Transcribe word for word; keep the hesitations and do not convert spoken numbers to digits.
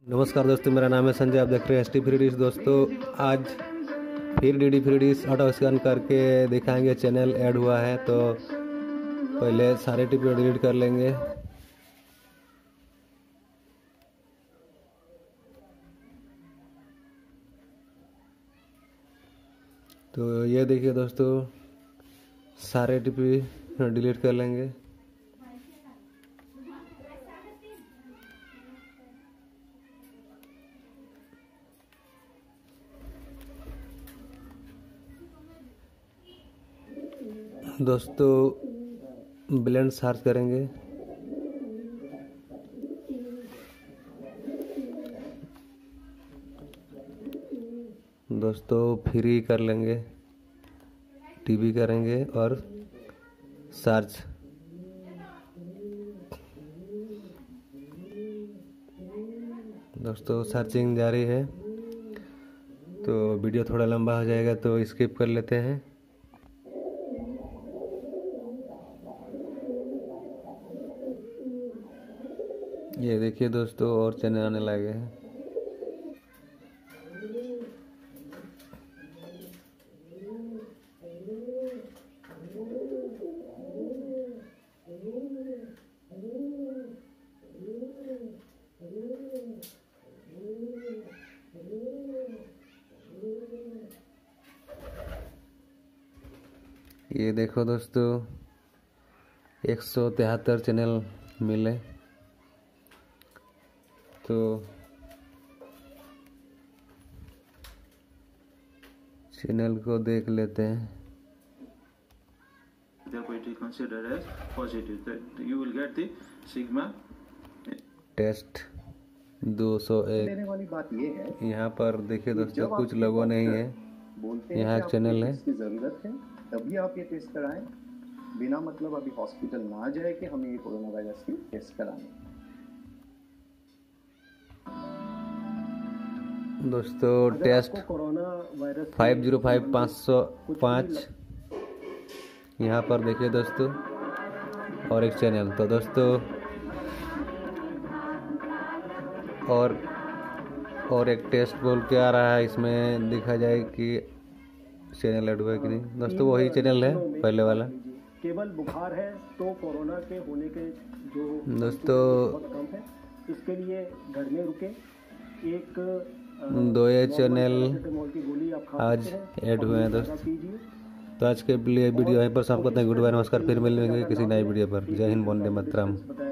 नमस्कार दोस्तों, मेरा नाम है संजय। आप देख रहे हैं एस टी फ्री डिश। दोस्तों आज फिर D D free dish auto scan करके दिखाएंगे। चैनल ऐड हुआ है तो पहले सारे टिप डिलीट कर लेंगे। तो ये देखिए दोस्तों, सारे टिप डिलीट कर लेंगे। दोस्तों ब्लेंड सर्च करेंगे। दोस्तों फ्री कर लेंगे, टीवी करेंगे और सर्च। दोस्तों सर्चिंग जारी है, तो वीडियो थोड़ा लंबा हो जाएगा तो स्किप कर लेते हैं। ये देखिए दोस्तों, और चैनल आने लगे हैं। ये देखो दोस्तों, एक सौ तिहत्तर चैनल मिले। तो चैनल को देख लेते हैं। टेस्ट दो सौ एक। वाली बात ये है, यहाँ पर देखिए दोस्तों, कुछ लोगों ने ही है। यहाँ एक चैनल है। इसकी जरूरत है तभी आप ये टेस्ट कराएं, बिना मतलब अभी हॉस्पिटल ना जाए कि हमें ये कोरोना वायरस की टेस्ट करानी। दोस्तों test corona virus five zero five पाँच सौ पाँच यहाँ पर देखिए दोस्तों, और एक चैनल। तो दोस्तों और और एक टेस्ट बोल के आ रहा है, इसमें देखा जाए कि चैनल ऐड हुआ है कि नहीं। दोस्तों वही चैनल है पहले वाला। केवल बुखार है तो कोरोना के होने के जो दोस्तों बहुत कम है, इसके लिए घर में रुके। एक दो ये चैनल आज ऐड हुए हैं दोस्तों। तो आज के लिए वीडियो यहीं पर समाप्त करते हैं। गुड बाय, नमस्कार। फिर मिलेंगे किसी नई वीडियो पर। जय हिंद, वंदे मातरम।